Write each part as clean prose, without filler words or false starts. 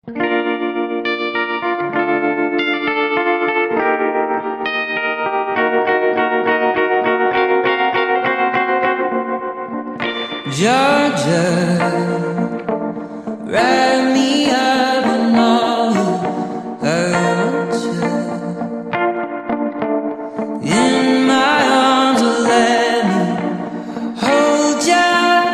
Georgia, wrap me up in all around you. In my arms, oh, let me hold ya.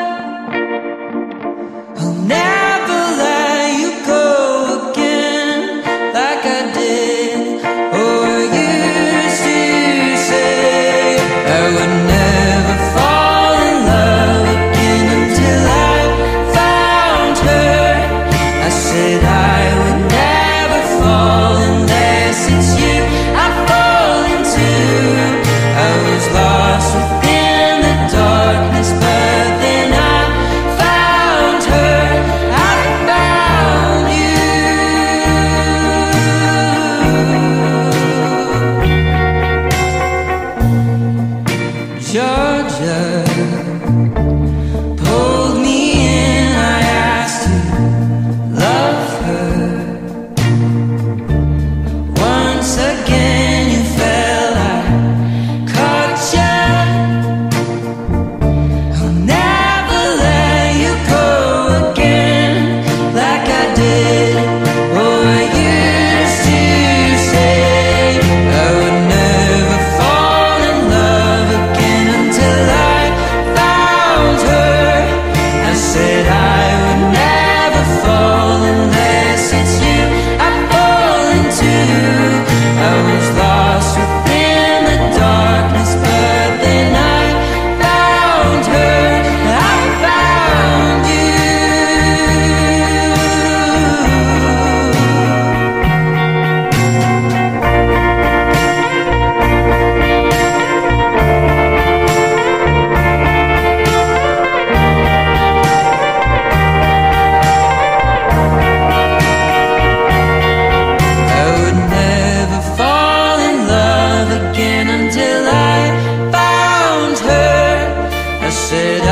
I'll never let you go again like I did or used to say. I would never fall in love again until I found her. I said I would never fall unless it's you I fall into. I was lost within the darkness, but then I found her. I found you. Georgia pulled me in, I asked to love her. Once again you fell, I caught ya. I'll never let you go again like I did or I used to say. I would never fall in love again until I found her. I said I would never fall unless it's you I fall into. I was lost within the darkness, but then I found her. I found you. I would never fall in love again until I found her. I said